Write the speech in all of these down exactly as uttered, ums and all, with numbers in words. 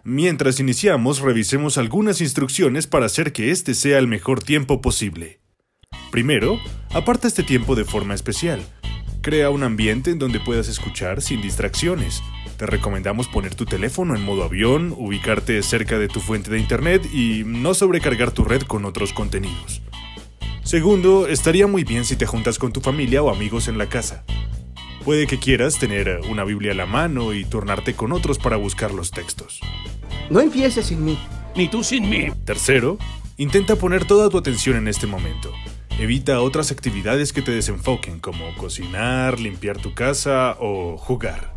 Mientras iniciamos, revisemos algunas instrucciones para hacer que este sea el mejor tiempo posible. Primero, aparta este tiempo de forma especial. Crea un ambiente en donde puedas escuchar sin distracciones. Te recomendamos poner tu teléfono en modo avión, ubicarte cerca de tu fuente de internet y no sobrecargar tu red con otros contenidos. Segundo, estaría muy bien si te juntas con tu familia o amigos en la casa. Puede que quieras tener una Biblia a la mano y turnarte con otros para buscar los textos. No empieces sin mí. Ni tú sin mí. Tercero, intenta poner toda tu atención en este momento. Evita otras actividades que te desenfoquen, como cocinar, limpiar tu casa o jugar.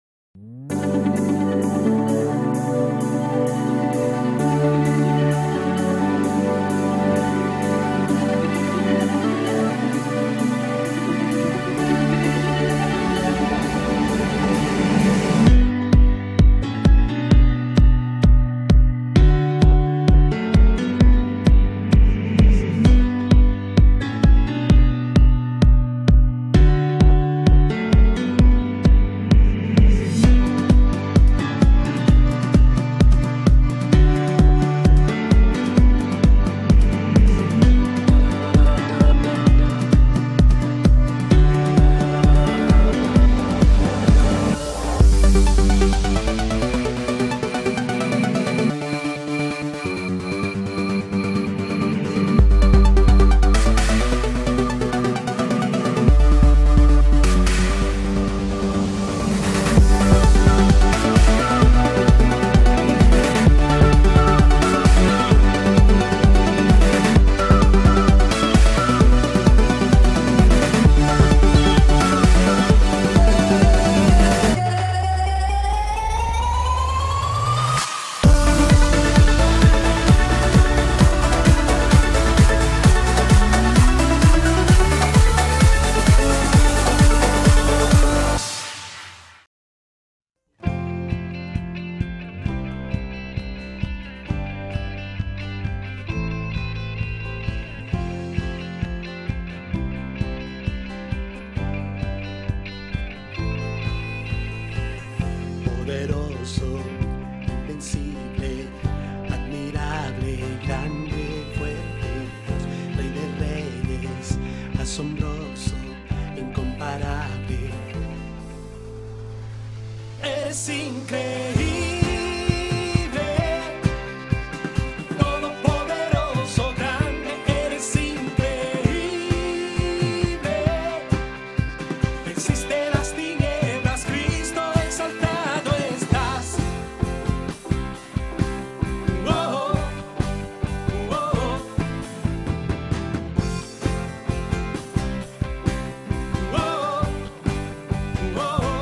Poderoso, invencible, admirable, grande, fuerte, Rey de reyes, asombroso, incomparable. Eres increíble, todopoderoso, grande, eres increíble. Venciste las tinieblas, Cristo exaltado estás. Oh, oh, oh. Oh, oh.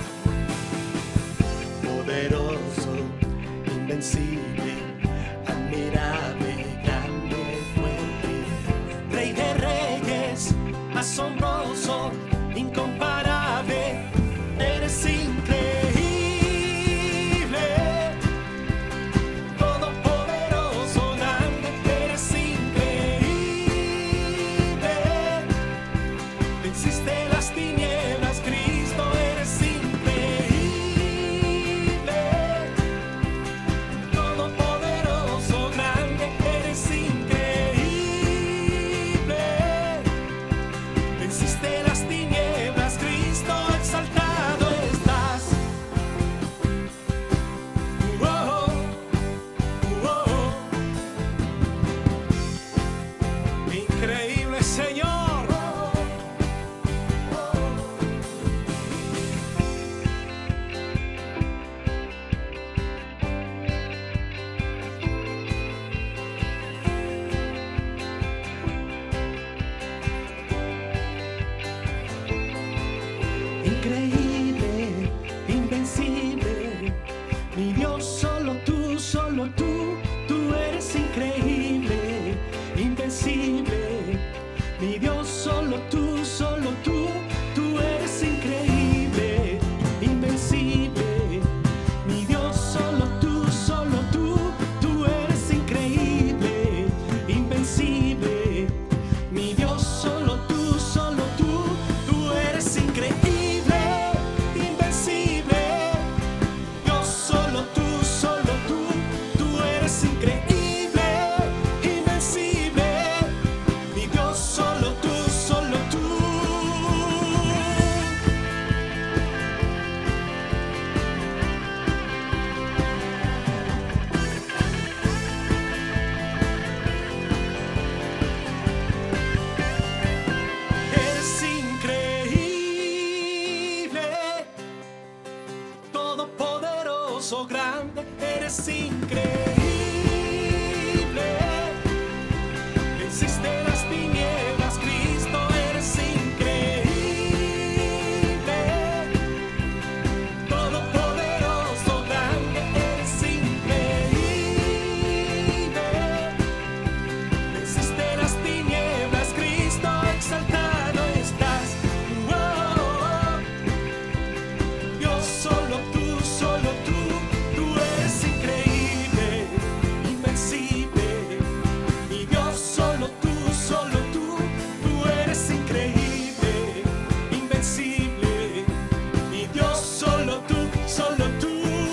Poderoso, invencible, admirable, grande, fuerte, Rey de reyes, asombroso, incomparable, eres increíble, todopoderoso, grande, eres increíble, venciste las tinieblas, Cristo, eres increíble, todopoderoso, grande, eres increíble, venciste las tinieblas, Cristo exaltado estás. Oh, oh, oh. Increíble, Señor. Increíble, invencible, mi Dios, solo tú, solo tú, tú eres increíble, invencible, mi Dios, solo tú, solo tú, tú eres increíble, invencible, mi Dios, solo tú, solo tú, tú eres increíble, invencible, mi Dios, solo tú, solo tú, tú eres increíble, invencible, Dios, solo tú, solo tú. eres increíble. Venciste las tinieblas, Cristo, eres increíble. Todopoderoso, grande, eres increíble. Venciste las tinieblas, Cristo, exaltado estás. Oh, oh, oh. Dios, solo tú, solo tú, tú eres increíble, invencible. Mi Dios, solo tú, solo tú, tú eres increíble, invencible. Mi Dios, solo tú, solo tú.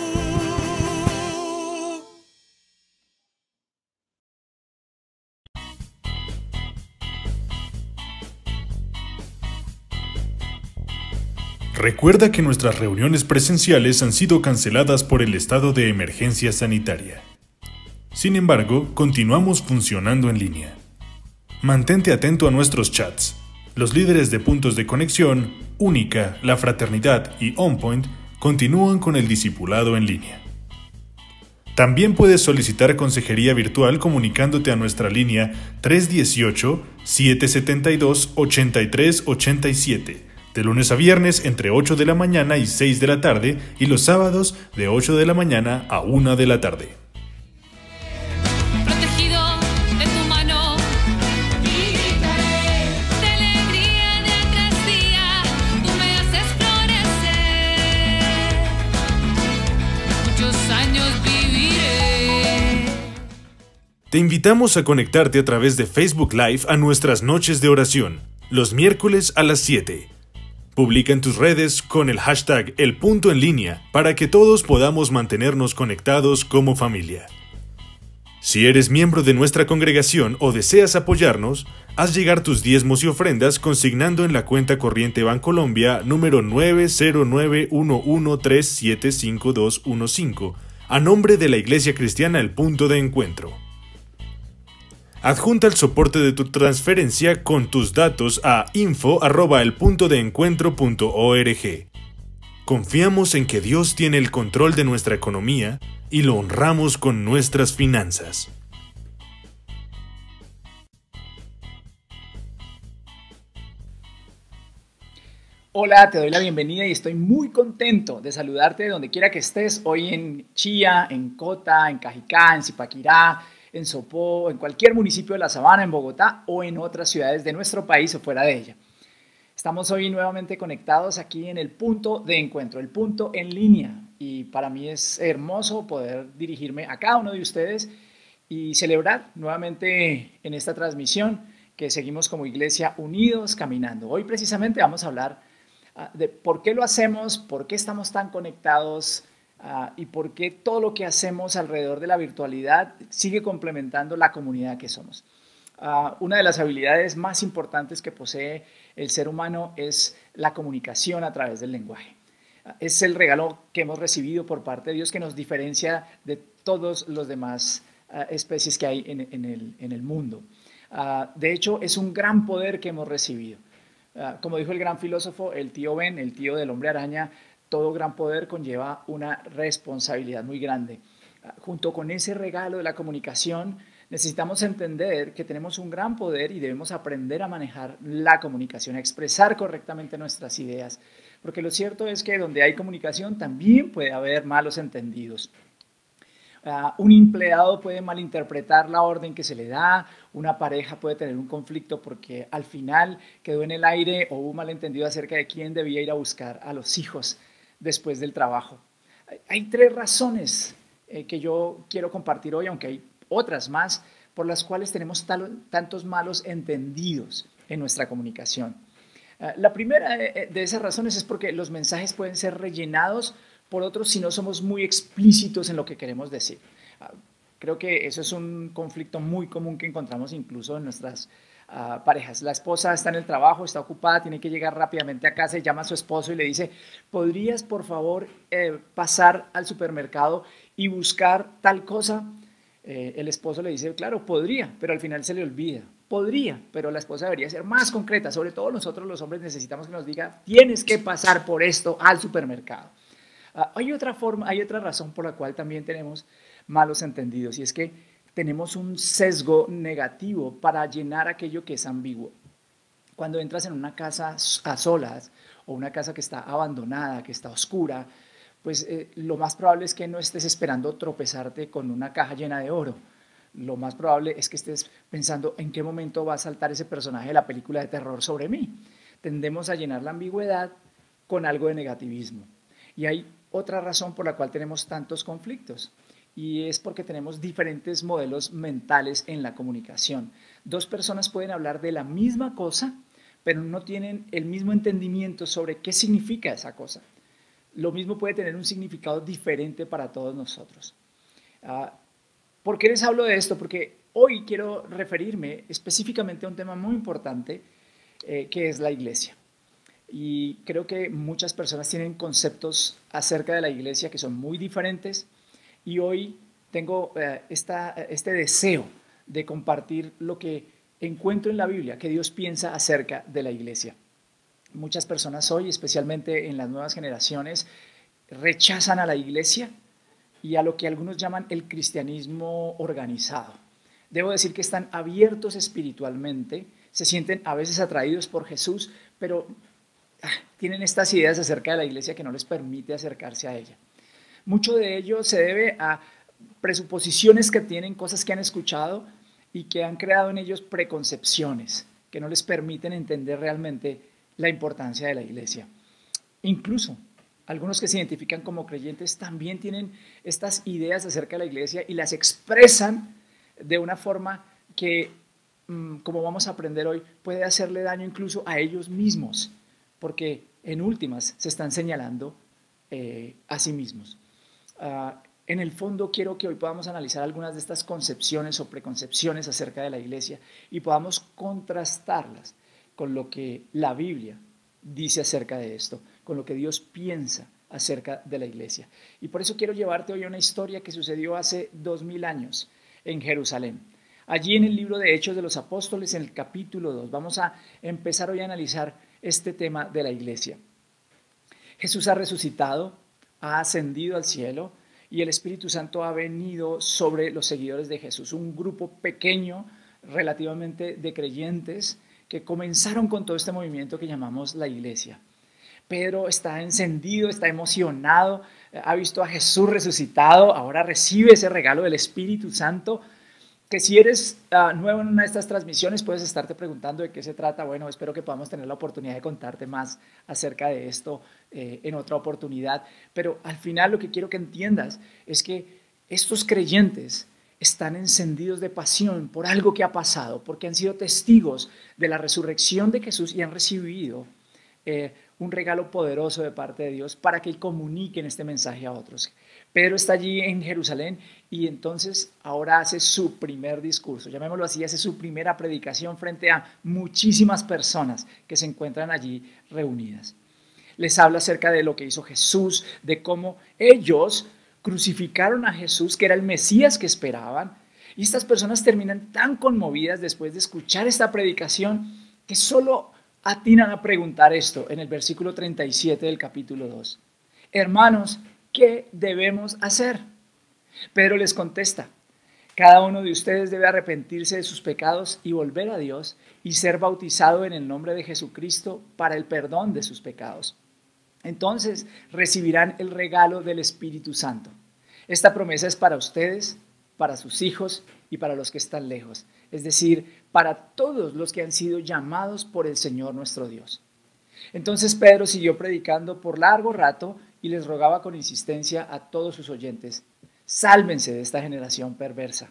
Recuerda que nuestras reuniones presenciales han sido canceladas por el estado de emergencia sanitaria. Sin embargo, continuamos funcionando en línea. Mantente atento a nuestros chats. Los líderes de puntos de conexión, Única, La Fraternidad y OnPoint continúan con el discipulado en línea. También puedes solicitar consejería virtual comunicándote a nuestra línea tres uno ocho, siete siete dos, ocho tres ocho siete, de lunes a viernes entre ocho de la mañana y seis de la tarde y los sábados de ocho de la mañana a una de la tarde. Protegido de tu mano, gritaré de alegría día tras día, tú me haces florecer, muchos años viviré. Te invitamos a conectarte a través de Facebook Live a nuestras noches de oración, los miércoles a las siete. Publica en tus redes con el hashtag El Punto en Línea para que todos podamos mantenernos conectados como familia. Si eres miembro de nuestra congregación o deseas apoyarnos, haz llegar tus diezmos y ofrendas consignando en la cuenta corriente Bancolombia número nueve cero nueve uno uno tres siete cinco dos uno cinco a nombre de la Iglesia Cristiana El Punto de Encuentro. Adjunta el soporte de tu transferencia con tus datos a info arroba elpuntodeencuentro punto org. Confiamos en que Dios tiene el control de nuestra economía y lo honramos con nuestras finanzas. Hola, te doy la bienvenida y estoy muy contento de saludarte de donde quiera que estés, hoy en Chía, en Cota, en Cajicá, en Zipaquirá, en Sopó, en cualquier municipio de la Sabana, en Bogotá o en otras ciudades de nuestro país o fuera de ella. Estamos hoy nuevamente conectados aquí en el punto de encuentro, el punto en línea, y para mí es hermoso poder dirigirme a cada uno de ustedes y celebrar nuevamente en esta transmisión que seguimos como iglesia unidos caminando. Hoy precisamente vamos a hablar uh, de por qué lo hacemos, por qué estamos tan conectados, Uh, y por qué todo lo que hacemos alrededor de la virtualidad sigue complementando la comunidad que somos. Uh, una de las habilidades más importantes que posee el ser humano es la comunicación a través del lenguaje. Uh, es el regalo que hemos recibido por parte de Dios que nos diferencia de todos los demás uh, especies que hay en, en, el, en el mundo. Uh, de hecho, es un gran poder que hemos recibido. Uh, como dijo el gran filósofo, el tío Ben, el tío del hombre araña, todo gran poder conlleva una responsabilidad muy grande. Junto con ese regalo de la comunicación, necesitamos entender que tenemos un gran poder y debemos aprender a manejar la comunicación, a expresar correctamente nuestras ideas. Porque lo cierto es que donde hay comunicación también puede haber malos entendidos. Uh, un empleado puede malinterpretar la orden que se le da, una pareja puede tener un conflicto porque al final quedó en el aire o hubo un malentendido acerca de quién debía ir a buscar a los hijos después del trabajo. Hay tres razones eh, que yo quiero compartir hoy, aunque hay otras más, por las cuales tenemos tal, tantos malos entendidos en nuestra comunicación. Uh, la primera de, de esas razones es porque los mensajes pueden ser rellenados por otros si no somos muy explícitos en lo que queremos decir. Uh, creo que eso es un conflicto muy común que encontramos incluso en nuestras Uh, parejas. La esposa está en el trabajo, está ocupada, tiene que llegar rápidamente a casa y llama a su esposo y le dice: ¿podrías por favor eh, pasar al supermercado y buscar tal cosa? Eh, el esposo le dice: claro, podría, pero al final se le olvida. Podría, pero la esposa debería ser más concreta. Sobre todo nosotros los hombres necesitamos que nos diga: tienes que pasar por esto al supermercado. Ah, hay otra forma, hay otra razón por la cual también tenemos malos entendidos, y es que tenemos un sesgo negativo para llenar aquello que es ambiguo. Cuando entras en una casa a solas o una casa que está abandonada, que está oscura, pues eh, lo más probable es que no estés esperando tropezarte con una caja llena de oro. Lo más probable es que estés pensando en qué momento va a saltar ese personaje de la película de terror sobre mí. Tendemos a llenar la ambigüedad con algo de negativismo. Y hay otra razón por la cual tenemos tantos conflictos, y es porque tenemos diferentes modelos mentales en la comunicación. Dos personas pueden hablar de la misma cosa, pero no tienen el mismo entendimiento sobre qué significa esa cosa. Lo mismo puede tener un significado diferente para todos nosotros. Uh, ¿Por qué les hablo de esto? Porque hoy quiero referirme específicamente a un tema muy importante, eh, que es la iglesia. Y creo que muchas personas tienen conceptos acerca de la iglesia que son muy diferentes, y hoy tengo eh, esta, este deseo de compartir lo que encuentro en la Biblia, que Dios piensa acerca de la iglesia. Muchas personas hoy, especialmente en las nuevas generaciones, rechazan a la iglesia y a lo que algunos llaman el cristianismo organizado. Debo decir que están abiertos espiritualmente, se sienten a veces atraídos por Jesús, pero ah, tienen estas ideas acerca de la iglesia que no les permite acercarse a ella. Mucho de ello se debe a presuposiciones que tienen, cosas que han escuchado y que han creado en ellos preconcepciones que no les permiten entender realmente la importancia de la iglesia. Incluso algunos que se identifican como creyentes también tienen estas ideas acerca de la iglesia y las expresan de una forma que, como vamos a aprender hoy, puede hacerle daño incluso a ellos mismos, porque en últimas se están señalando eh, a sí mismos. Uh, en el fondo quiero que hoy podamos analizar algunas de estas concepciones o preconcepciones acerca de la iglesia y podamos contrastarlas con lo que la Biblia dice acerca de esto, con lo que Dios piensa acerca de la iglesia. Y por eso quiero llevarte hoy a una historia que sucedió hace dos mil años en Jerusalén. Allí en el libro de Hechos de los Apóstoles, en el capítulo dos, vamos a empezar hoy a analizar este tema de la iglesia. Jesús ha resucitado, ha ascendido al cielo y el Espíritu Santo ha venido sobre los seguidores de Jesús, un grupo pequeño relativamente de creyentes que comenzaron con todo este movimiento que llamamos la iglesia. Pedro está encendido, está emocionado, ha visto a Jesús resucitado, ahora recibe ese regalo del Espíritu Santo, que si eres uh, nuevo en una de estas transmisiones puedes estarte preguntando de qué se trata. Bueno, espero que podamos tener la oportunidad de contarte más acerca de esto eh, en otra oportunidad, pero al final lo que quiero que entiendas es que estos creyentes están encendidos de pasión por algo que ha pasado, porque han sido testigos de la resurrección de Jesús y han recibido eh, un regalo poderoso de parte de Dios para que comuniquen este mensaje a otros. Pedro está allí en Jerusalén y entonces ahora hace su primer discurso, llamémoslo así, hace su primera predicación frente a muchísimas personas que se encuentran allí reunidas. Les habla acerca de lo que hizo Jesús, de cómo ellos crucificaron a Jesús, que era el Mesías que esperaban, y estas personas terminan tan conmovidas después de escuchar esta predicación que solo atinan a preguntar esto en el versículo treinta y siete del capítulo dos. Hermanos, ¿qué debemos hacer? Pedro les contesta, cada uno de ustedes debe arrepentirse de sus pecados y volver a Dios y ser bautizado en el nombre de Jesucristo para el perdón de sus pecados. Entonces recibirán el regalo del Espíritu Santo. Esta promesa es para ustedes, para sus hijos y para los que están lejos, es decir, para todos los que han sido llamados por el Señor nuestro Dios. Entonces Pedro siguió predicando por largo rato y les rogaba con insistencia a todos sus oyentes, sálvense de esta generación perversa.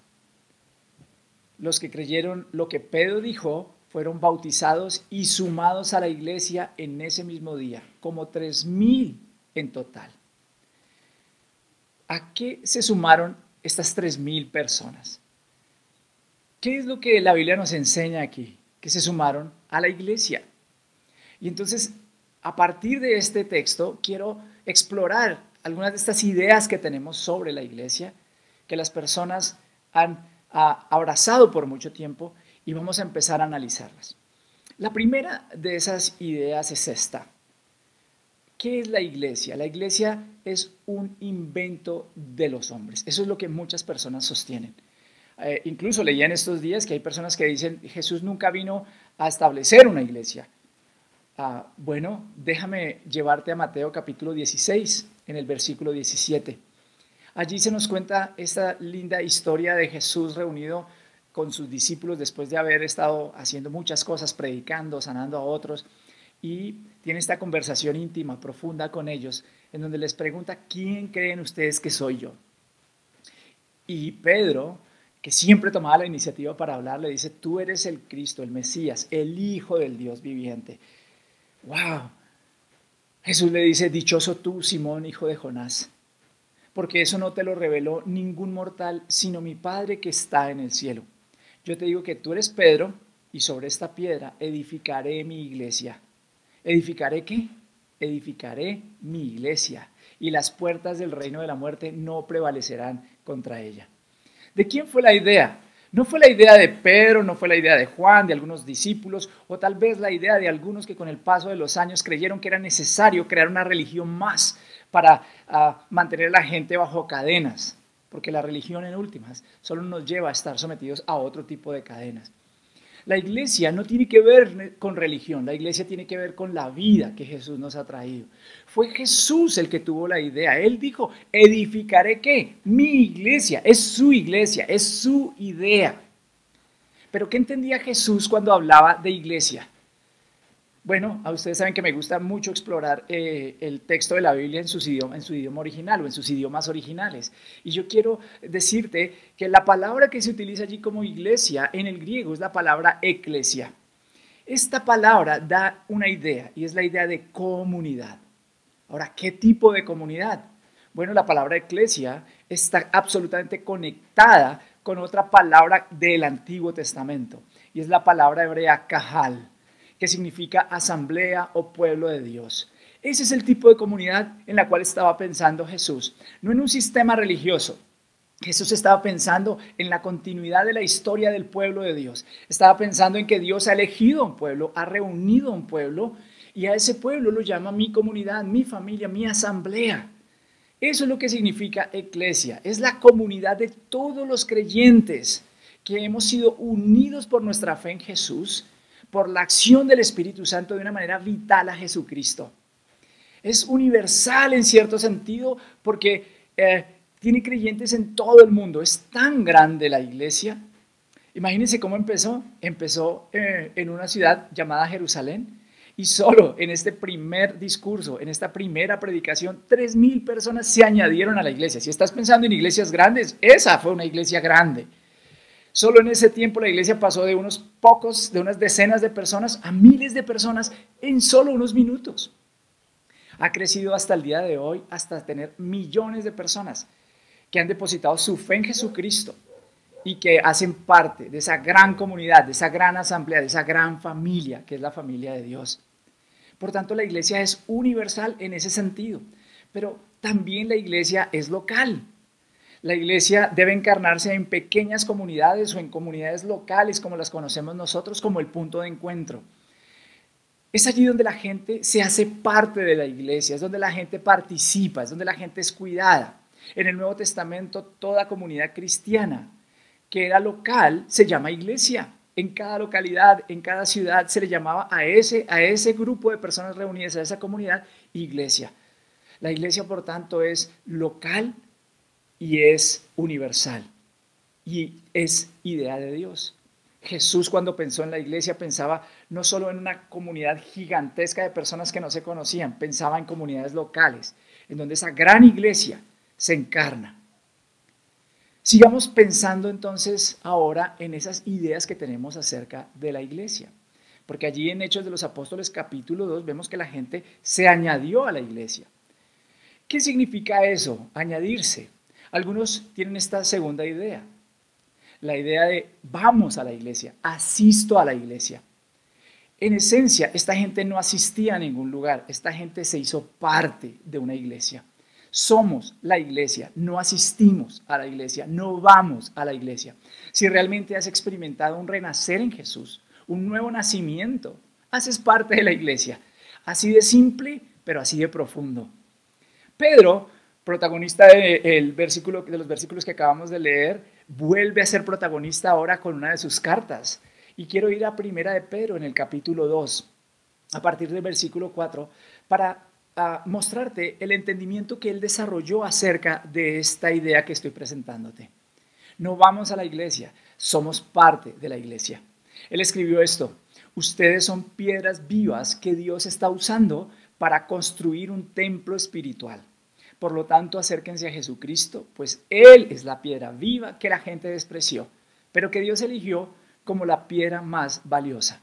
Los que creyeron lo que Pedro dijo fueron bautizados y sumados a la iglesia en ese mismo día, como tres mil en total. ¿A qué se sumaron estas tres mil personas? ¿Qué es lo que la Biblia nos enseña aquí? Que se sumaron a la iglesia. Y entonces, a partir de este texto, quiero explorar algunas de estas ideas que tenemos sobre la iglesia, que las personas han a, abrazado por mucho tiempo, y vamos a empezar a analizarlas. La primera de esas ideas es esta. ¿Qué es la iglesia? La iglesia es un invento de los hombres. Eso es lo que muchas personas sostienen. Eh, incluso leía en estos días que hay personas que dicen, Jesús nunca vino a establecer una iglesia. Ah, bueno, déjame llevarte a Mateo capítulo dieciséis, en el versículo diecisiete. Allí se nos cuenta esta linda historia de Jesús reunido con sus discípulos después de haber estado haciendo muchas cosas, predicando, sanando a otros, y tiene esta conversación íntima, profunda con ellos, en donde les pregunta, ¿quién creen ustedes que soy yo? Y Pedro, que siempre tomaba la iniciativa para hablar, le dice, tú eres el Cristo, el Mesías, el Hijo del Dios viviente. ¡Wow! Jesús le dice, dichoso tú, Simón, hijo de Jonás, porque eso no te lo reveló ningún mortal, sino mi Padre que está en el cielo. Yo te digo que tú eres Pedro, y sobre esta piedra edificaré mi iglesia. ¿Edificaré qué? Edificaré mi iglesia, y las puertas del reino de la muerte no prevalecerán contra ella. ¿De quién fue la idea? No fue la idea de Pedro, no fue la idea de Juan, de algunos discípulos, o tal vez la idea de algunos que con el paso de los años creyeron que era necesario crear una religión más para uh, mantener a la gente bajo cadenas, porque la religión en últimas solo nos lleva a estar sometidos a otro tipo de cadenas. La iglesia no tiene que ver con religión, la iglesia tiene que ver con la vida que Jesús nos ha traído. Fue Jesús el que tuvo la idea. Él dijo, edificaré ¿qué? Mi iglesia, es su iglesia, es su idea. Pero ¿qué entendía Jesús cuando hablaba de iglesia? Bueno, a ustedes saben que me gusta mucho explorar eh, el texto de la Biblia en, sus idioma, en su idioma original o en sus idiomas originales. Y yo quiero decirte que la palabra que se utiliza allí como iglesia en el griego es la palabra eclesia. Esta palabra da una idea y es la idea de comunidad. Ahora, ¿qué tipo de comunidad? Bueno, la palabra eclesia está absolutamente conectada con otra palabra del Antiguo Testamento y es la palabra hebrea kahal, que significa asamblea o pueblo de Dios. Ese es el tipo de comunidad en la cual estaba pensando Jesús, no en un sistema religioso. Jesús estaba pensando en la continuidad de la historia del pueblo de Dios. Estaba pensando en que Dios ha elegido un pueblo, ha reunido un pueblo, y a ese pueblo lo llama mi comunidad, mi familia, mi asamblea. Eso es lo que significa eclesia. Es la comunidad de todos los creyentes que hemos sido unidos por nuestra fe en Jesús, por la acción del Espíritu Santo de una manera vital a Jesucristo. Es universal en cierto sentido porque eh, tiene creyentes en todo el mundo. Es tan grande la iglesia. Imagínense cómo empezó. Empezó eh, en una ciudad llamada Jerusalén y solo en este primer discurso, en esta primera predicación, tres mil personas se añadieron a la iglesia. Si estás pensando en iglesias grandes, esa fue una iglesia grande. Solo en ese tiempo la iglesia pasó de unos pocos, de unas decenas de personas a miles de personas en solo unos minutos. Ha crecido hasta el día de hoy, hasta tener millones de personas que han depositado su fe en Jesucristo y que hacen parte de esa gran comunidad, de esa gran asamblea, de esa gran familia que es la familia de Dios. Por tanto, la iglesia es universal en ese sentido, pero también la iglesia es local. La iglesia debe encarnarse en pequeñas comunidades o en comunidades locales como las conocemos nosotros como el punto de encuentro. Es allí donde la gente se hace parte de la iglesia, es donde la gente participa, es donde la gente es cuidada. En el Nuevo Testamento toda comunidad cristiana que era local se llama iglesia. En cada localidad, en cada ciudad se le llamaba a ese, a ese grupo de personas reunidas, a esa comunidad, iglesia. La iglesia, por tanto, es local y es universal y es idea de Dios. Jesús, cuando pensó en la iglesia, pensaba no solo en una comunidad gigantesca de personas que no se conocían, pensaba en comunidades locales, en donde esa gran iglesia se encarna. Sigamos pensando entonces ahora en esas ideas que tenemos acerca de la iglesia, porque allí en Hechos de los Apóstoles capítulo dos vemos que la gente se añadió a la iglesia. ¿Qué significa eso? Añadirse. Algunos tienen esta segunda idea, la idea de vamos a la iglesia, asisto a la iglesia. En esencia, esta gente no asistía a ningún lugar, esta gente se hizo parte de una iglesia. Somos la iglesia, no asistimos a la iglesia, no vamos a la iglesia. Si realmente has experimentado un renacer en Jesús, un nuevo nacimiento, haces parte de la iglesia. Así de simple pero así de profundo. Pedro, protagonista de, el versículo, de los versículos que acabamos de leer, vuelve a ser protagonista ahora con una de sus cartas. Y quiero ir a Primera de Pedro en el capítulo dos, a partir del versículo cuatro, para a mostrarte el entendimiento que él desarrolló acerca de esta idea que estoy presentándote. No vamos a la iglesia, somos parte de la iglesia. Él escribió esto: ustedes son piedras vivas que Dios está usando para construir un templo espiritual. Por lo tanto, acérquense a Jesucristo, pues Él es la piedra viva que la gente despreció, pero que Dios eligió como la piedra más valiosa.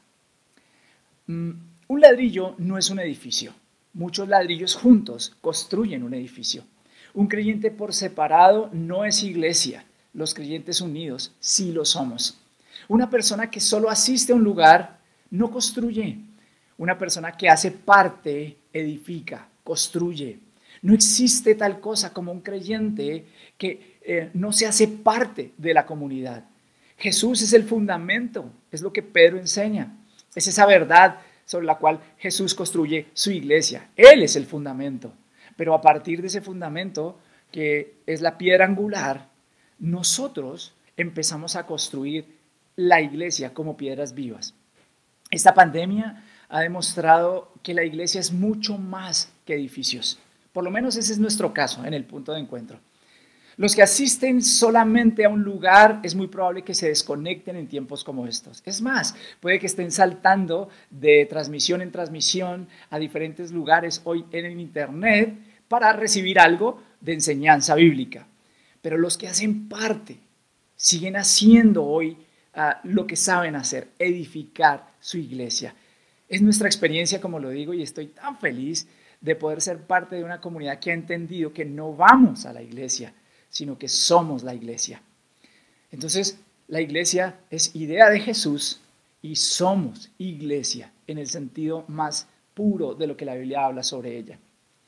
Mm, un ladrillo no es un edificio. Muchos ladrillos juntos construyen un edificio. Un creyente por separado no es iglesia. Los creyentes unidos sí lo somos. Una persona que solo asiste a un lugar no construye. Una persona que hace parte edifica, construye. No existe tal cosa como un creyente que eh, no se hace parte de la comunidad. Jesús es el fundamento, es lo que Pedro enseña. Es esa verdad sobre la cual Jesús construye su iglesia. Él es el fundamento. Pero a partir de ese fundamento, que es la piedra angular, nosotros empezamos a construir la iglesia como piedras vivas. Esta pandemia ha demostrado que la iglesia es mucho más que edificios. Por lo menos ese es nuestro caso en el punto de encuentro. Los que asisten solamente a un lugar es muy probable que se desconecten en tiempos como estos. Es más, puede que estén saltando de transmisión en transmisión a diferentes lugares hoy en el internet para recibir algo de enseñanza bíblica. Pero los que hacen parte siguen haciendo hoy uh, lo que saben hacer, edificar su iglesia. Es nuestra experiencia, como lo digo, y estoy tan feliz de poder ser parte de una comunidad que ha entendido que no vamos a la iglesia, sino que somos la iglesia. Entonces, la iglesia es idea de Jesús y somos iglesia en el sentido más puro de lo que la Biblia habla sobre ella.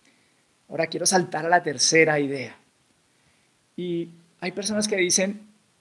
Ahora quiero saltar a la tercera idea. Y hay personas que dicen,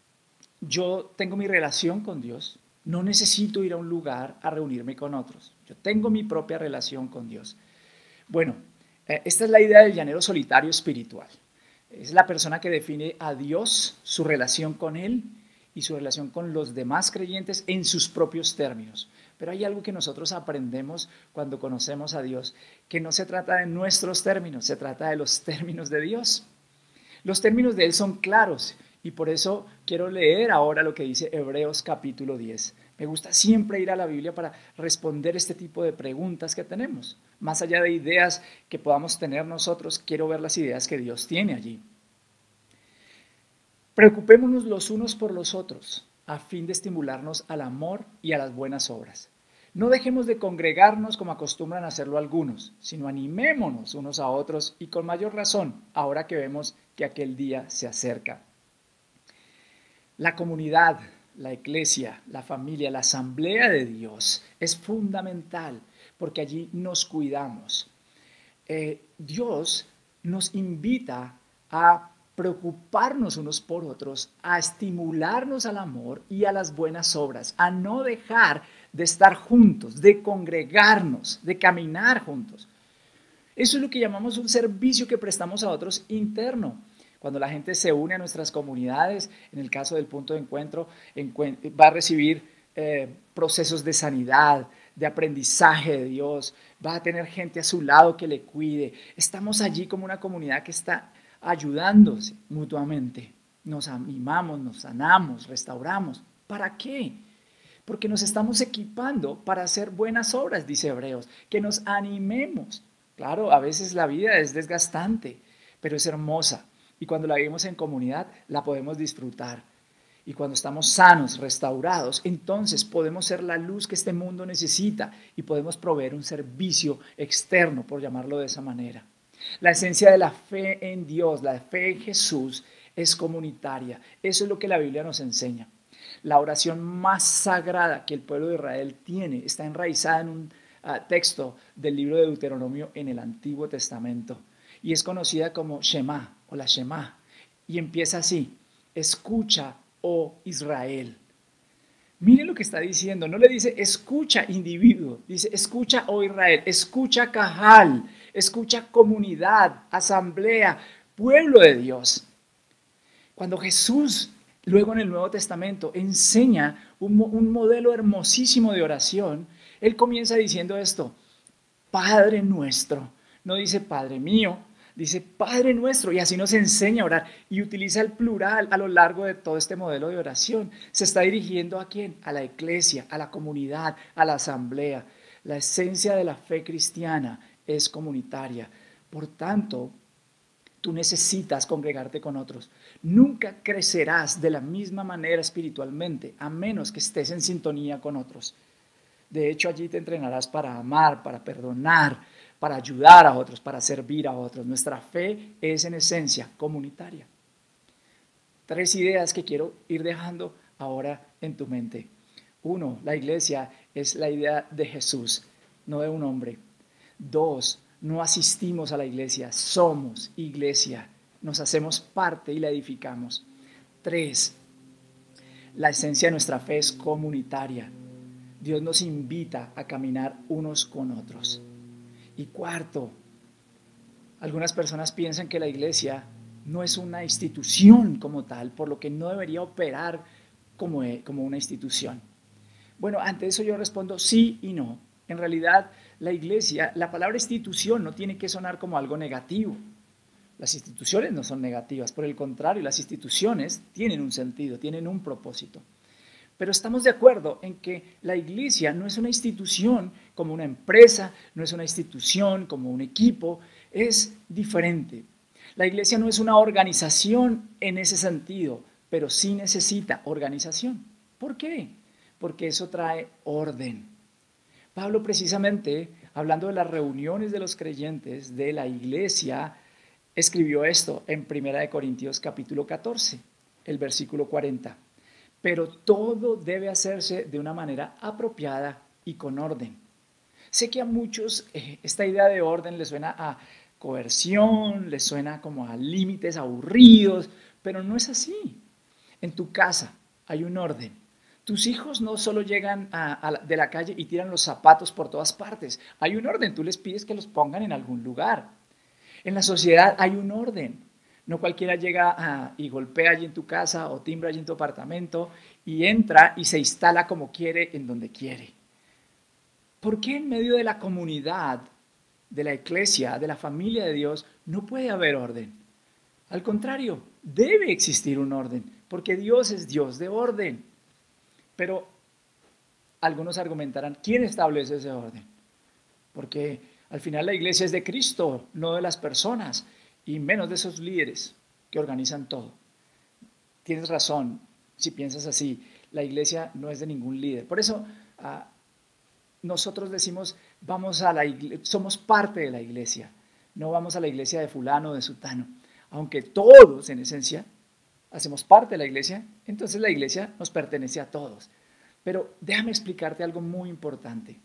yo tengo mi relación con Dios, no necesito ir a un lugar a reunirme con otros. Yo tengo mi propia relación con Dios. Bueno, esta es la idea del llanero solitario espiritual. Es la persona que define a Dios, su relación con Él y su relación con los demás creyentes en sus propios términos. Pero hay algo que nosotros aprendemos cuando conocemos a Dios, que no se trata de nuestros términos, se trata de los términos de Dios. Los términos de Él son claros y por eso quiero leer ahora lo que dice Hebreos capítulo diez. Me gusta siempre ir a la Biblia para responder este tipo de preguntas que tenemos. Más allá de ideas que podamos tener nosotros, quiero ver las ideas que Dios tiene allí. Preocupémonos los unos por los otros, a fin de estimularnos al amor y a las buenas obras. No dejemos de congregarnos como acostumbran a hacerlo algunos, sino animémonos unos a otros y con mayor razón, ahora que vemos que aquel día se acerca. La comunidad, la iglesia, la familia, la asamblea de Dios es fundamental porque allí nos cuidamos. Eh, Dios nos invita a preocuparnos unos por otros, a estimularnos al amor y a las buenas obras, a no dejar de estar juntos, de congregarnos, de caminar juntos. Eso es lo que llamamos un servicio que prestamos a otros interno. Cuando la gente se une a nuestras comunidades, en el caso del punto de encuentro, va a recibir eh, procesos de sanidad, de aprendizaje de Dios, va a tener gente a su lado que le cuide. Estamos allí como una comunidad que está ayudándose mutuamente. Nos animamos, nos sanamos, restauramos. ¿Para qué? Porque nos estamos equipando para hacer buenas obras, dice Hebreos, que nos animemos. Claro, a veces la vida es desgastante, pero es hermosa. Y cuando la vivimos en comunidad, la podemos disfrutar. Y cuando estamos sanos, restaurados, entonces podemos ser la luz que este mundo necesita y podemos proveer un servicio externo, por llamarlo de esa manera. La esencia de la fe en Dios, la fe en Jesús, es comunitaria. Eso es lo que la Biblia nos enseña. La oración más sagrada que el pueblo de Israel tiene está enraizada en un uh, texto del libro de Deuteronomio en el Antiguo Testamento. Y es conocida como Shema o la Shema. Y empieza así: escucha, oh Israel. Mire lo que está diciendo. No le dice escucha individuo, dice escucha, oh Israel, escucha Cajal, escucha comunidad, asamblea, pueblo de Dios. Cuando Jesús, luego en el Nuevo Testamento, enseña un, un modelo hermosísimo de oración, Él comienza diciendo esto: Padre nuestro. No dice Padre mío, dice Padre nuestro, y así nos enseña a orar. Y utiliza el plural a lo largo de todo este modelo de oración. Se está dirigiendo ¿a quién? A la iglesia, a la comunidad, a la asamblea. La esencia de la fe cristiana es comunitaria. Por tanto, tú necesitas congregarte con otros. Nunca crecerás de la misma manera espiritualmente, a menos que estés en sintonía con otros. De hecho, allí te entrenarás para amar, para perdonar, para ayudar a otros, para servir a otros. Nuestra fe es en esencia comunitaria. Tres ideas que quiero ir dejando ahora en tu mente. Uno, la iglesia es la idea de Jesús, no de un hombre. Dos, no asistimos a la iglesia, somos iglesia. Nos hacemos parte y la edificamos. Tres, la esencia de nuestra fe es comunitaria. Dios nos invita a caminar unos con otros. Y cuarto, algunas personas piensan que la iglesia no es una institución como tal, por lo que no debería operar como, como una institución. Bueno, ante eso yo respondo sí y no. En realidad, la iglesia, la palabra institución no tiene que sonar como algo negativo. Las instituciones no son negativas, por el contrario, las instituciones tienen un sentido, tienen un propósito. Pero estamos de acuerdo en que la iglesia no es una institución como una empresa, no es una institución como un equipo, es diferente. La iglesia no es una organización en ese sentido, pero sí necesita organización. ¿Por qué? Porque eso trae orden. Pablo precisamente, hablando de las reuniones de los creyentes de la iglesia, escribió esto en Primera de Corintios capítulo catorce, el versículo cuarenta. Pero todo debe hacerse de una manera apropiada y con orden. Sé que a muchos eh, esta idea de orden les suena a coerción, les suena como a límites aburridos, pero no es así. En tu casa hay un orden. Tus hijos no solo llegan a, a la, de la calle y tiran los zapatos por todas partes. Hay un orden, tú les pides que los pongan en algún lugar. En la sociedad hay un orden. No cualquiera llega a, y golpea allí en tu casa o timbra allí en tu apartamento y entra y se instala como quiere en donde quiere. ¿Por qué en medio de la comunidad, de la iglesia, de la familia de Dios, no puede haber orden? Al contrario, debe existir un orden, porque Dios es Dios de orden. Pero algunos argumentarán, ¿quién establece ese orden? Porque al final la iglesia es de Cristo, no de las personas. Y menos de esos líderes que organizan todo. Tienes razón si piensas así, la iglesia no es de ningún líder. Por eso uh, nosotros decimos, vamos a la iglesia, somos parte de la iglesia, no vamos a la iglesia de fulano o de sutano. Aunque todos en esencia hacemos parte de la iglesia, entonces la iglesia nos pertenece a todos. Pero déjame explicarte algo muy importante.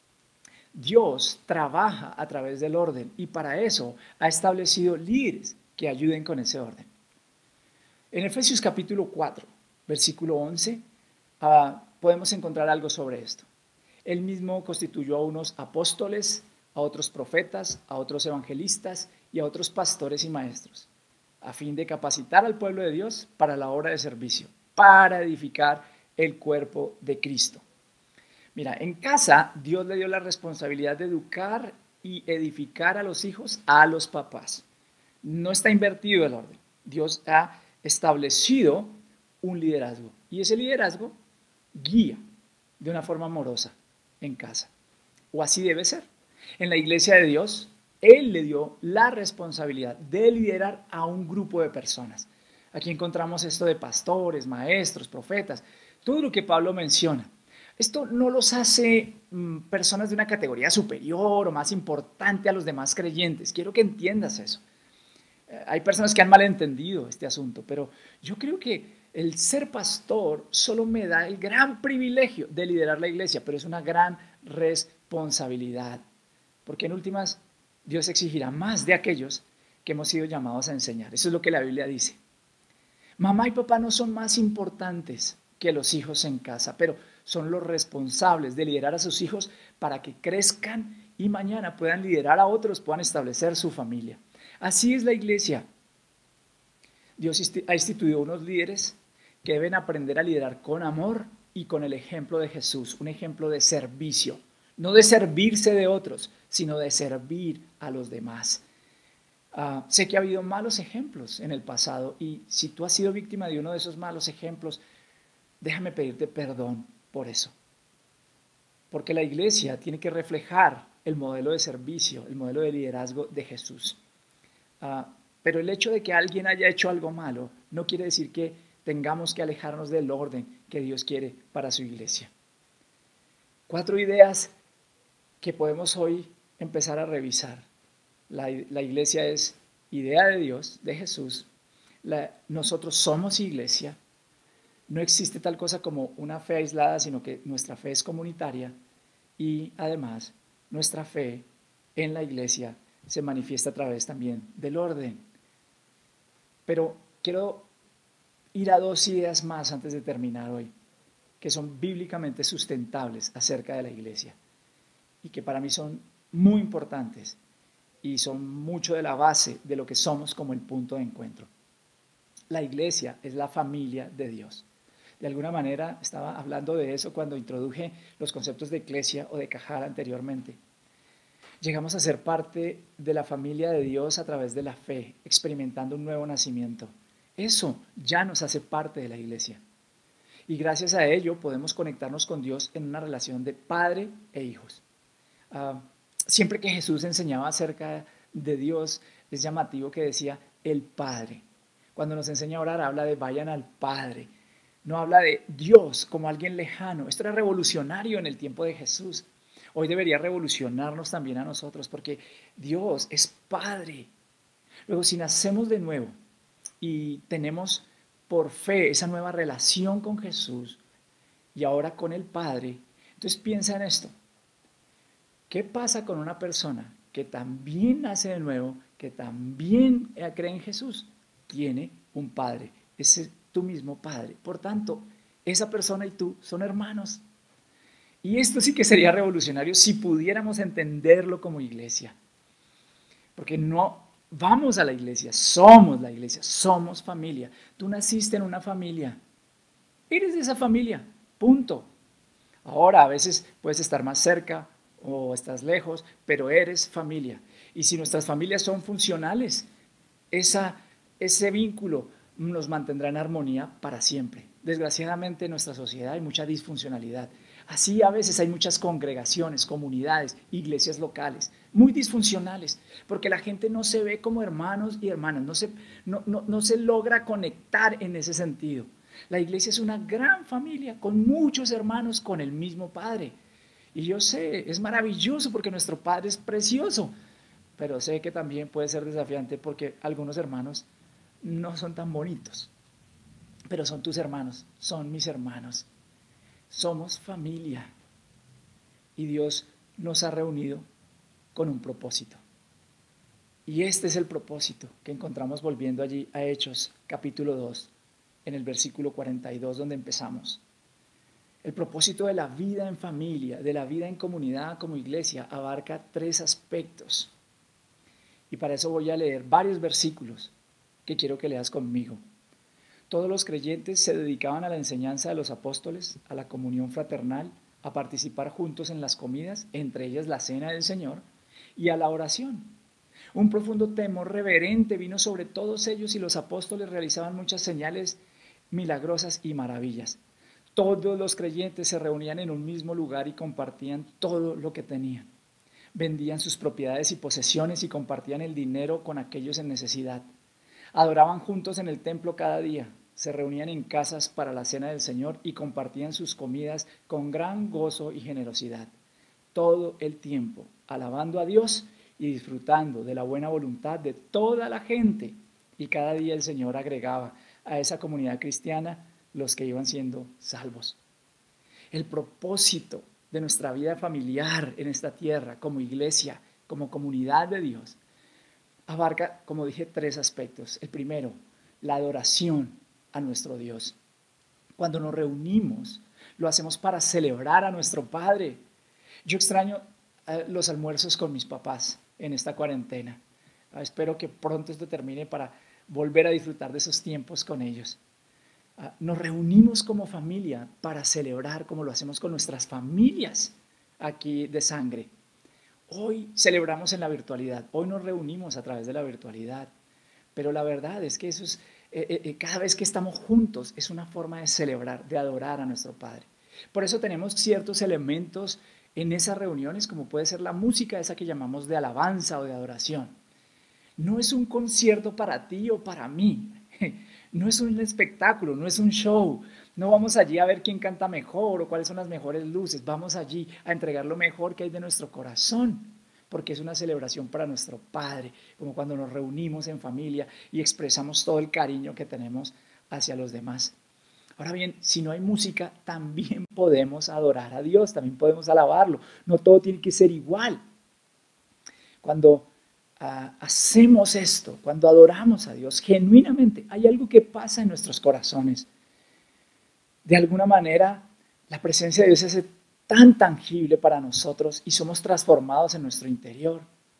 Dios trabaja a través del orden y para eso ha establecido líderes que ayuden con ese orden. En Efesios capítulo cuatro, versículo once, uh, podemos encontrar algo sobre esto. Él mismo constituyó a unos apóstoles, a otros profetas, a otros evangelistas y a otros pastores y maestros, a fin de capacitar al pueblo de Dios para la obra de servicio, para edificar el cuerpo de Cristo. Mira, en casa Dios le dio la responsabilidad de educar y edificar a los hijos a los papás. No está invertido el orden. Dios ha establecido un liderazgo y ese liderazgo guía de una forma amorosa en casa. O así debe ser. En la iglesia de Dios, Él le dio la responsabilidad de liderar a un grupo de personas. Aquí encontramos esto de pastores, maestros, profetas, todo lo que Pablo menciona. Esto no los hace mm, personas de una categoría superior o más importante a los demás creyentes. Quiero que entiendas eso. Eh, hay personas que han malentendido este asunto, pero yo creo que el ser pastor solo me da el gran privilegio de liderar la iglesia, pero es una gran responsabilidad. Porque en últimas, Dios exigirá más de aquellos que hemos sido llamados a enseñar. Eso es lo que la Biblia dice. Mamá y papá no son más importantes que los hijos en casa, pero son los responsables de liderar a sus hijos para que crezcan y mañana puedan liderar a otros, puedan establecer su familia. Así es la iglesia. Dios ha instituido unos líderes que deben aprender a liderar con amor y con el ejemplo de Jesús, un ejemplo de servicio, no de servirse de otros, sino de servir a los demás. Uh, sé que ha habido malos ejemplos en el pasado y si tú has sido víctima de uno de esos malos ejemplos, déjame pedirte perdón por eso. Porque la iglesia tiene que reflejar el modelo de servicio, el modelo de liderazgo de Jesús. Uh, pero el hecho de que alguien haya hecho algo malo no quiere decir que tengamos que alejarnos del orden que Dios quiere para su iglesia. Cuatro ideas que podemos hoy empezar a revisar. La, la iglesia es idea de Dios, de Jesús. La, nosotros somos iglesia. No existe tal cosa como una fe aislada, sino que nuestra fe es comunitaria y además nuestra fe en la iglesia se manifiesta a través también del orden. Pero quiero ir a dos ideas más antes de terminar hoy, que son bíblicamente sustentables acerca de la iglesia y que para mí son muy importantes y son mucho de la base de lo que somos como el punto de encuentro. La iglesia es la familia de Dios. De alguna manera estaba hablando de eso cuando introduje los conceptos de eclesia o de cajal anteriormente. Llegamos a ser parte de la familia de Dios a través de la fe, experimentando un nuevo nacimiento. Eso ya nos hace parte de la iglesia. Y gracias a ello podemos conectarnos con Dios en una relación de padre e hijos. Uh, siempre que Jesús enseñaba acerca de Dios, es llamativo que decía el Padre. Cuando nos enseña a orar, habla de vayan al Padre. No habla de Dios como alguien lejano. Esto era revolucionario en el tiempo de Jesús. Hoy debería revolucionarnos también a nosotros porque Dios es Padre. Luego, si nacemos de nuevo y tenemos por fe esa nueva relación con Jesús y ahora con el Padre, entonces piensa en esto. ¿Qué pasa con una persona que también nace de nuevo, que también cree en Jesús? Tiene un Padre, es tu mismo Padre. Por tanto, esa persona y tú son hermanos. Y esto sí que sería revolucionario si pudiéramos entenderlo como iglesia. Porque no vamos a la iglesia, somos la iglesia, somos familia. Tú naciste en una familia, eres de esa familia, punto. Ahora a veces puedes estar más cerca o estás lejos, pero eres familia. Y si nuestras familias son funcionales, esa, ese vínculo nos mantendrá en armonía para siempre. Desgraciadamente en nuestra sociedad hay mucha disfuncionalidad. Así a veces hay muchas congregaciones, comunidades, iglesias locales, muy disfuncionales, porque la gente no se ve como hermanos y hermanas, no se, no, no, no se logra conectar en ese sentido. La iglesia es una gran familia con muchos hermanos con el mismo Padre. Y yo sé, es maravilloso porque nuestro Padre es precioso, pero sé que también puede ser desafiante porque algunos hermanos no son tan bonitos, pero son tus hermanos, son mis hermanos. Somos familia y Dios nos ha reunido con un propósito. Y este es el propósito que encontramos volviendo allí a Hechos capítulo dos, en el versículo cuarenta y dos donde empezamos. El propósito de la vida en familia, de la vida en comunidad como iglesia, abarca tres aspectos. Y para eso voy a leer varios versículos que quiero que leas conmigo. Todos los creyentes se dedicaban a la enseñanza de los apóstoles, a la comunión fraternal, a participar juntos en las comidas, entre ellas la cena del Señor, y a la oración. Un profundo temor reverente vino sobre todos ellos y los apóstoles realizaban muchas señales milagrosas y maravillas. Todos los creyentes se reunían en un mismo lugar y compartían todo lo que tenían. Vendían sus propiedades y posesiones y compartían el dinero con aquellos en necesidad. Adoraban juntos en el templo cada día. Se reunían en casas para la cena del Señor y compartían sus comidas con gran gozo y generosidad. Todo el tiempo, alabando a Dios y disfrutando de la buena voluntad de toda la gente. Y cada día el Señor agregaba a esa comunidad cristiana los que iban siendo salvos. El propósito de nuestra vida familiar en esta tierra, como iglesia, como comunidad de Dios, abarca, como dije, tres aspectos. El primero, la adoración a nuestro Dios. Cuando nos reunimos, lo hacemos para celebrar a nuestro Padre. Yo extraño eh, los almuerzos con mis papás en esta cuarentena. Ah, espero que pronto esto termine para volver a disfrutar de esos tiempos con ellos. Ah, nos reunimos como familia para celebrar como lo hacemos con nuestras familias aquí de sangre. Hoy celebramos en la virtualidad, hoy nos reunimos a través de la virtualidad, pero la verdad es que eso es, eh, eh, cada vez que estamos juntos es una forma de celebrar, de adorar a nuestro Padre. Por eso tenemos ciertos elementos en esas reuniones, como puede ser la música esa que llamamos de alabanza o de adoración. No es un concierto para ti o para mí, no es un espectáculo, no es un show. No vamos allí a ver quién canta mejor o cuáles son las mejores luces. Vamos allí a entregar lo mejor que hay de nuestro corazón, porque es una celebración para nuestro Padre, como cuando nos reunimos en familia y expresamos todo el cariño que tenemos hacia los demás. Ahora bien, si no hay música, también podemos adorar a Dios, también podemos alabarlo. No todo tiene que ser igual. Cuando uh, hacemos esto, cuando adoramos a Dios genuinamente, hay algo que pasa en nuestros corazones. De alguna manera, la presencia de Dios se hace tan tangible para nosotros y somos transformados en nuestro interior.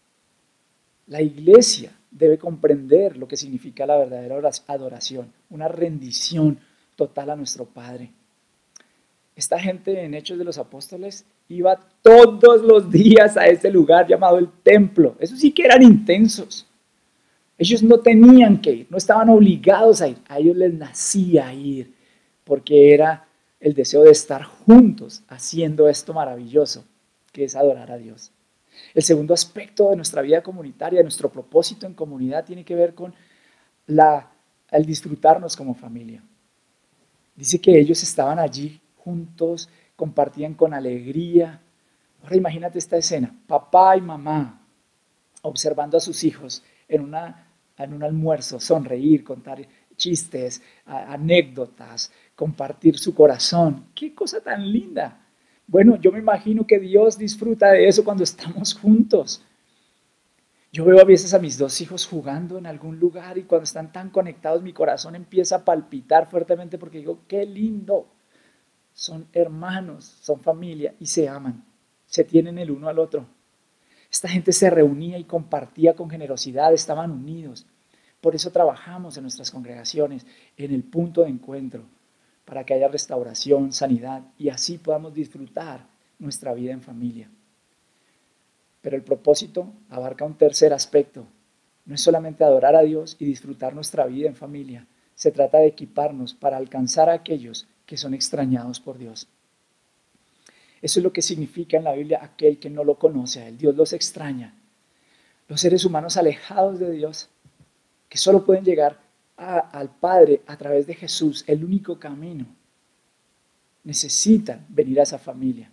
La iglesia debe comprender lo que significa la verdadera adoración, una rendición total a nuestro Padre. Esta gente en Hechos de los Apóstoles iba todos los días a este lugar llamado el templo. Esos sí que eran intensos. Ellos no tenían que ir, no estaban obligados a ir, a ellos les nacía ir, porque era el deseo de estar juntos haciendo esto maravilloso, que es adorar a Dios. El segundo aspecto de nuestra vida comunitaria, de nuestro propósito en comunidad, tiene que ver con la, el disfrutarnos como familia. Dice que ellos estaban allí juntos, compartían con alegría. Ahora imagínate esta escena, papá y mamá observando a sus hijos en, una, en un almuerzo, sonreír, contar chistes, anécdotas, compartir su corazón. ¡Qué cosa tan linda! Bueno, yo me imagino que Dios disfruta de eso cuando estamos juntos. Yo veo a veces a mis dos hijos jugando en algún lugar y cuando están tan conectados mi corazón empieza a palpitar fuertemente porque digo, ¡qué lindo! Son hermanos, son familia y se aman, se tienen el uno al otro. Esta gente se reunía y compartía con generosidad, estaban unidos. Por eso trabajamos en nuestras congregaciones, en el punto de encuentro, para que haya restauración, sanidad y así podamos disfrutar nuestra vida en familia. Pero el propósito abarca un tercer aspecto. No es solamente adorar a Dios y disfrutar nuestra vida en familia. Se trata de equiparnos para alcanzar a aquellos que son extrañados por Dios. Eso es lo que significa en la Biblia aquel que no lo conoce a Él. Dios los extraña. Los seres humanos alejados de Dios, que solo pueden llegar a, al Padre a través de Jesús, el único camino, necesitan venir a esa familia.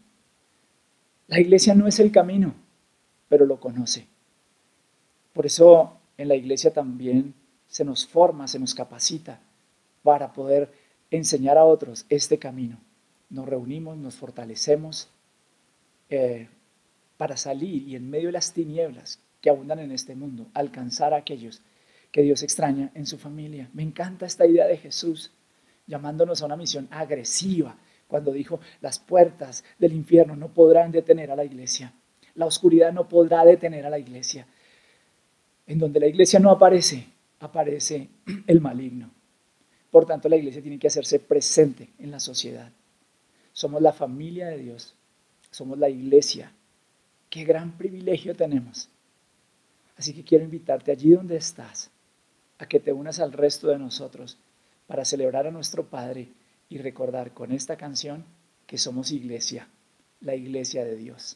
La iglesia no es el camino, pero lo conoce. Por eso en la iglesia también se nos forma, se nos capacita para poder enseñar a otros este camino. Nos reunimos, nos fortalecemos eh, para salir y en medio de las tinieblas que abundan en este mundo, alcanzar a aquellos que Dios extraña en su familia. Me encanta esta idea de Jesús llamándonos a una misión agresiva cuando dijo, las puertas del infierno no podrán detener a la iglesia. La oscuridad no podrá detener a la iglesia. En donde la iglesia no aparece, aparece el maligno. Por tanto, la iglesia tiene que hacerse presente en la sociedad. Somos la familia de Dios. Somos la iglesia. Qué gran privilegio tenemos. Así que quiero invitarte allí donde estás, a que te unas al resto de nosotros para celebrar a nuestro Padre y recordar con esta canción que somos iglesia, la iglesia de Dios.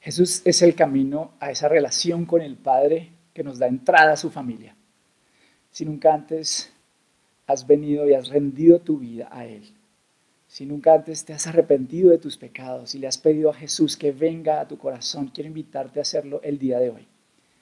Jesús es el camino a esa relación con el Padre que nos da entrada a su familia. Si nunca antes has venido y has rendido tu vida a Él, si nunca antes te has arrepentido de tus pecados y le has pedido a Jesús que venga a tu corazón, quiero invitarte a hacerlo el día de hoy.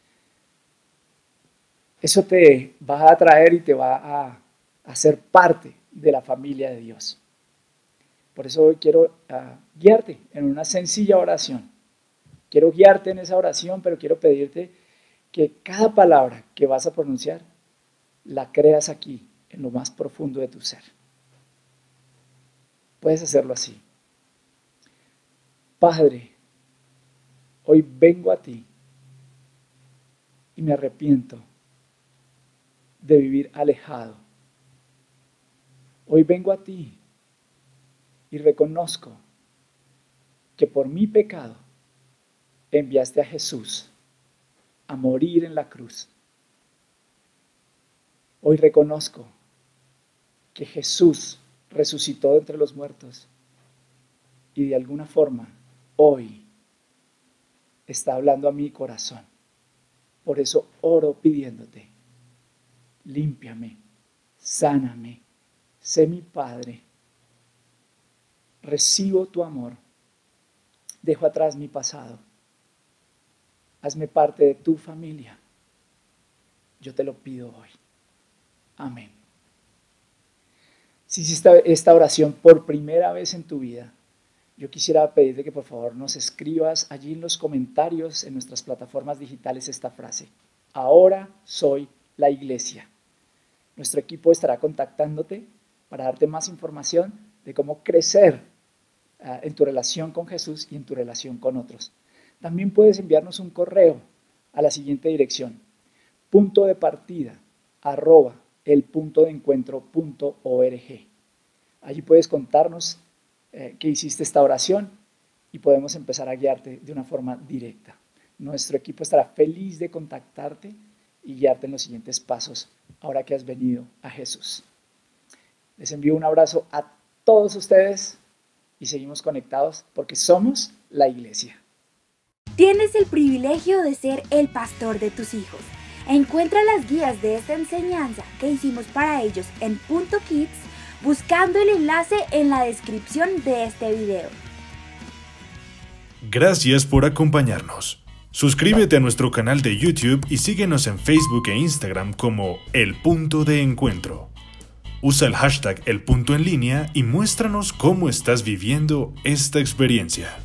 Eso te va a atraer y te va a hacer parte de la familia de Dios. Por eso hoy quiero uh, guiarte en una sencilla oración. Quiero guiarte en esa oración, pero quiero pedirte que cada palabra que vas a pronunciar la creas aquí, en lo más profundo de tu ser. Puedes hacerlo así. Padre, hoy vengo a ti y me arrepiento de vivir alejado. Hoy vengo a ti y reconozco que por mi pecado enviaste a Jesús a morir en la cruz. Hoy reconozco que Jesús resucitó de entre los muertos y de alguna forma hoy está hablando a mi corazón. Por eso oro pidiéndote, límpiame, sáname, sé mi Padre, recibo tu amor, dejo atrás mi pasado, hazme parte de tu familia. Yo te lo pido hoy. Amén. Si hiciste esta oración por primera vez en tu vida, yo quisiera pedirte que por favor nos escribas allí en los comentarios en nuestras plataformas digitales esta frase. Ahora soy la iglesia. Nuestro equipo estará contactándote para darte más información de cómo crecer uh, en tu relación con Jesús y en tu relación con otros. También puedes enviarnos un correo a la siguiente dirección: punto de partida arroba el punto de encuentro punto org. Allí puedes contarnos eh, que hiciste esta oración y podemos empezar a guiarte de una forma directa. Nuestro equipo estará feliz de contactarte y guiarte en los siguientes pasos ahora que has venido a Jesús. Les envío un abrazo a todos ustedes y seguimos conectados porque somos la iglesia. Tienes el privilegio de ser el pastor de tus hijos. Encuentra las guías de esta enseñanza que hicimos para ellos en Punto Kids buscando el enlace en la descripción de este video. Gracias por acompañarnos. Suscríbete a nuestro canal de YouTube y síguenos en Facebook e Instagram como El Punto de Encuentro. Usa el hashtag El Punto en línea y muéstranos cómo estás viviendo esta experiencia.